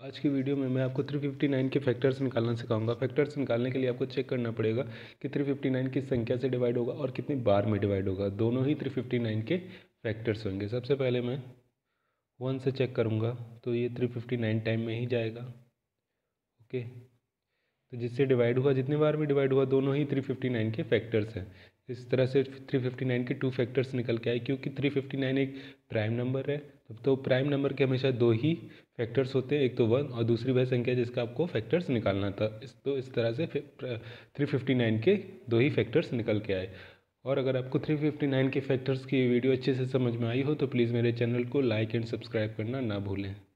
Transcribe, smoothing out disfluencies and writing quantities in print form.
आज की वीडियो में मैं आपको 359 के फैक्टर्स निकालना सिखाऊंगा। फैक्टर्स निकालने के लिए आपको चेक करना पड़ेगा कि 359 किस संख्या से डिवाइड होगा और कितनी बार में डिवाइड होगा। दोनों ही 359 के फैक्टर्स होंगे। सबसे पहले मैं 1 से चेक करूँगा तो ये 359 टाइम में ही जाएगा। ओके, तो जिससे डिवाइड हुआ, जितनी बार में डिवाइड हुआ, दोनों ही 359 के फैक्टर्स हैं। इस तरह से 359 के 2 फैक्टर्स निकल के आए। क्योंकि 359 एक प्राइम नंबर है, तो प्राइम नंबर के हमेशा 2 ही फैक्टर्स होते हैं, एक तो 1 और दूसरी वह संख्या जिसका आपको फैक्टर्स निकालना था। तो इस तरह से 359 के 2 ही फैक्टर्स निकल के आए। और अगर आपको 359 के फैक्टर्स की वीडियो अच्छे से समझ में आई हो तो प्लीज़ मेरे चैनल को लाइक एंड सब्सक्राइब करना ना भूलें।